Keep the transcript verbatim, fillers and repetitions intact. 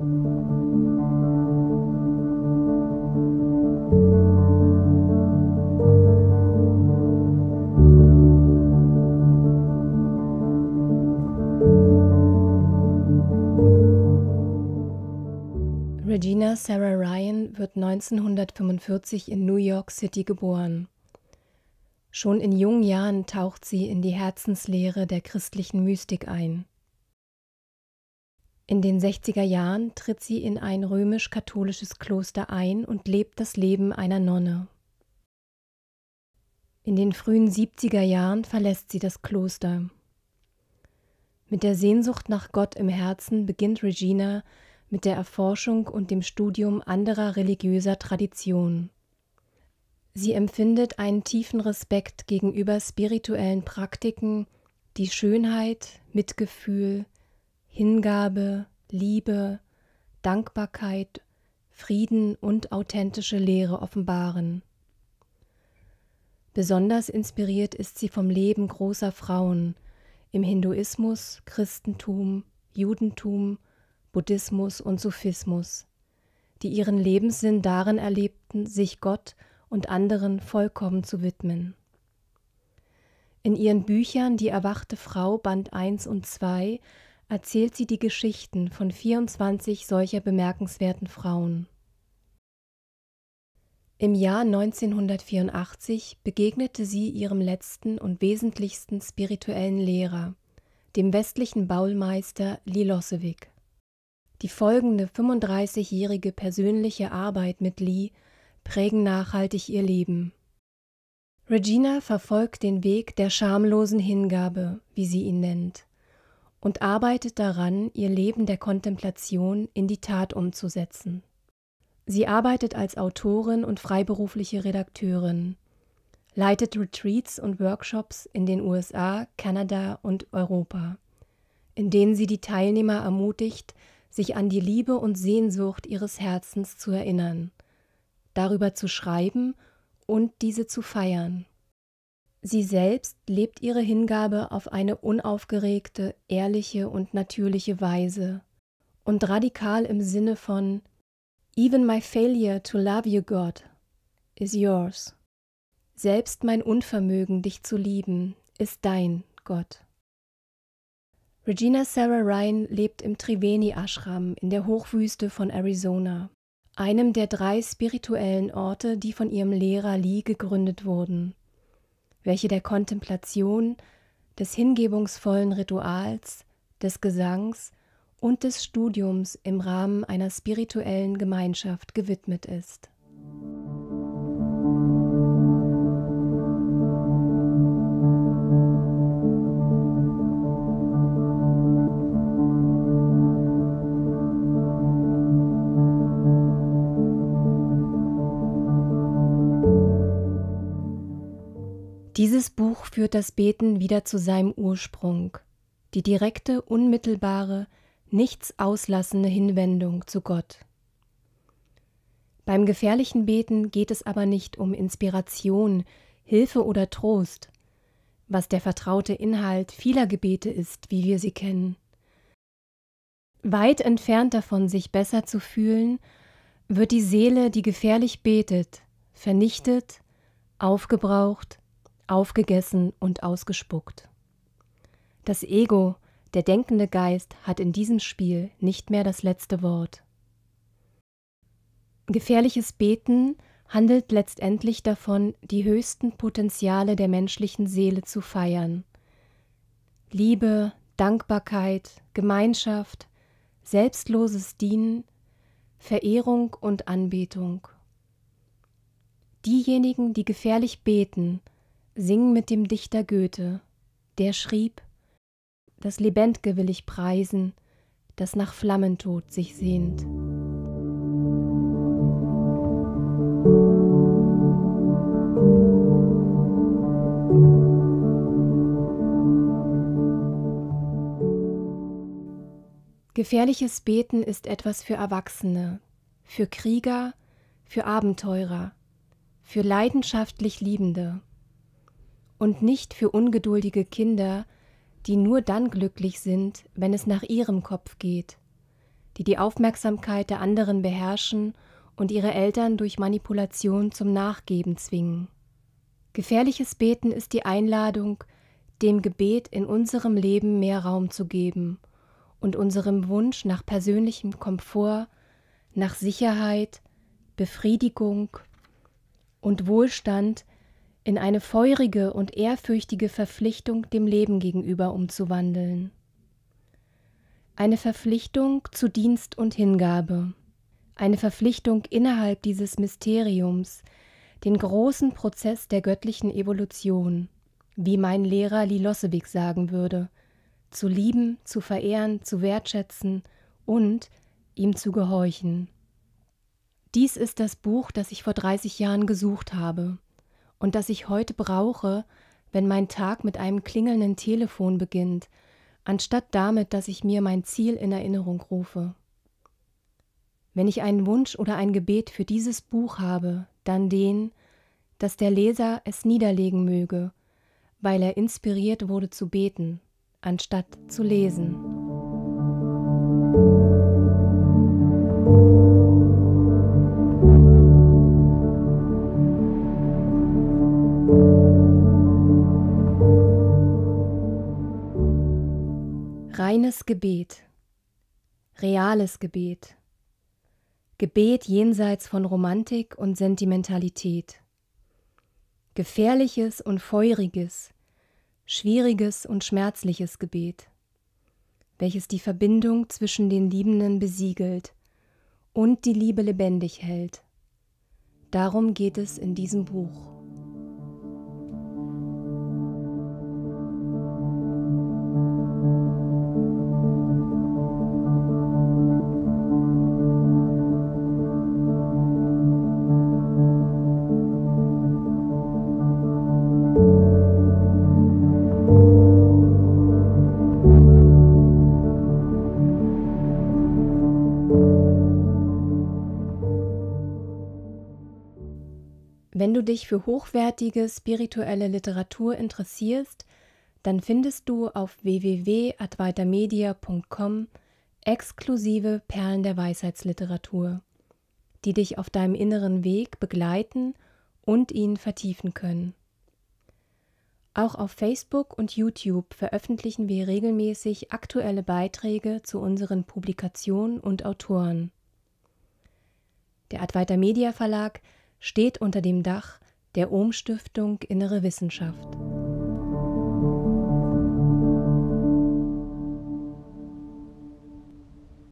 Regina Sarah Ryan wird neunzehnhundertfünfundvierzig in New York City geboren. Schon in jungen Jahren taucht sie in die Herzenslehre der christlichen Mystik ein. In den sechziger Jahren tritt sie in ein römisch-katholisches Kloster ein und lebt das Leben einer Nonne. In den frühen siebziger Jahren verlässt sie das Kloster. Mit der Sehnsucht nach Gott im Herzen beginnt Regina mit der Erforschung und dem Studium anderer religiöser Traditionen. Sie empfindet einen tiefen Respekt gegenüber spirituellen Praktiken, die Schönheit, Mitgefühl, Hingabe, Liebe, Dankbarkeit, Frieden und authentische Lehre offenbaren. Besonders inspiriert ist sie vom Leben großer Frauen im Hinduismus, Christentum, Judentum, Buddhismus und Sufismus, die ihren Lebenssinn darin erlebten, sich Gott und anderen vollkommen zu widmen. In ihren Büchern Die erwachte Frau, Band eins und zwei, erzählt sie die Geschichten von vierundzwanzig solcher bemerkenswerten Frauen. Im Jahr neunzehnhundertvierundachtzig begegnete sie ihrem letzten und wesentlichsten spirituellen Lehrer, dem westlichen Baumeister Lee Lossewig. Die folgende fünfunddreißigjährige persönliche Arbeit mit Lee prägen nachhaltig ihr Leben. Regina verfolgt den Weg der schamlosen Hingabe, wie sie ihn nennt, und arbeitet daran, ihr Leben der Kontemplation in die Tat umzusetzen. Sie arbeitet als Autorin und freiberufliche Redakteurin, leitet Retreats und Workshops in den U S A, Kanada und Europa, in denen sie die Teilnehmer ermutigt, sich an die Liebe und Sehnsucht ihres Herzens zu erinnern, darüber zu schreiben und diese zu feiern. Sie selbst lebt ihre Hingabe auf eine unaufgeregte, ehrliche und natürliche Weise und radikal im Sinne von Even my failure to love you, God, is yours. Selbst mein Unvermögen, dich zu lieben, ist dein, Gott. Regina Sarah Ryan lebt im Triveni Ashram in der Hochwüste von Arizona, einem der drei spirituellen Orte, die von ihrem Lehrer Lee gegründet wurden, welche der Kontemplation, des hingebungsvollen Rituals, des Gesangs und des Studiums im Rahmen einer spirituellen Gemeinschaft gewidmet ist. Dieses Buch führt das Beten wieder zu seinem Ursprung, die direkte, unmittelbare, nichts auslassende Hinwendung zu Gott. Beim gefährlichen Beten geht es aber nicht um Inspiration, Hilfe oder Trost, was der vertraute Inhalt vieler Gebete ist, wie wir sie kennen. Weit entfernt davon, sich besser zu fühlen, wird die Seele, die gefährlich betet, vernichtet, aufgebraucht, aufgegessen und ausgespuckt. Das Ego, der denkende Geist, hat in diesem Spiel nicht mehr das letzte Wort. Gefährliches Beten handelt letztendlich davon, die höchsten Potenziale der menschlichen Seele zu feiern. Liebe, Dankbarkeit, Gemeinschaft, selbstloses Dienen, Verehrung und Anbetung. Diejenigen, die gefährlich beten, singen mit dem Dichter Goethe, der schrieb: Das Lebendge will ich preisen, das nach Flammentod sich sehnt. Gefährliches Beten ist etwas für Erwachsene, für Krieger, für Abenteurer, für leidenschaftlich Liebende und nicht für ungeduldige Kinder, die nur dann glücklich sind, wenn es nach ihrem Kopf geht, die die Aufmerksamkeit der anderen beherrschen und ihre Eltern durch Manipulation zum Nachgeben zwingen. Gefährliches Beten ist die Einladung, dem Gebet in unserem Leben mehr Raum zu geben und unserem Wunsch nach persönlichem Komfort, nach Sicherheit, Befriedigung und Wohlstand in eine feurige und ehrfürchtige Verpflichtung dem Leben gegenüber umzuwandeln. Eine Verpflichtung zu Dienst und Hingabe, eine Verpflichtung innerhalb dieses Mysteriums, den großen Prozess der göttlichen Evolution, wie mein Lehrer Lilosevich sagen würde, zu lieben, zu verehren, zu wertschätzen und ihm zu gehorchen. Dies ist das Buch, das ich vor dreißig Jahren gesucht habe und das ich heute brauche, wenn mein Tag mit einem klingelnden Telefon beginnt, anstatt damit, dass ich mir mein Ziel in Erinnerung rufe. Wenn ich einen Wunsch oder ein Gebet für dieses Buch habe, dann den, dass der Leser es niederlegen möge, weil er inspiriert wurde zu beten, anstatt zu lesen. Reines Gebet, reales Gebet, Gebet jenseits von Romantik und Sentimentalität, gefährliches und feuriges, schwieriges und schmerzliches Gebet, welches die Verbindung zwischen den Liebenden besiegelt und die Liebe lebendig hält. Darum geht es in diesem Buch. Wenn du dich für hochwertige spirituelle Literatur interessierst, dann findest du auf w w w punkt advaitamedia punkt com exklusive Perlen der Weisheitsliteratur, die dich auf deinem inneren Weg begleiten und ihn vertiefen können. Auch auf Facebook und YouTube veröffentlichen wir regelmäßig aktuelle Beiträge zu unseren Publikationen und Autoren. Der Advaita Media Verlag steht unter dem Dach der Ohm Stiftung Innere Wissenschaft.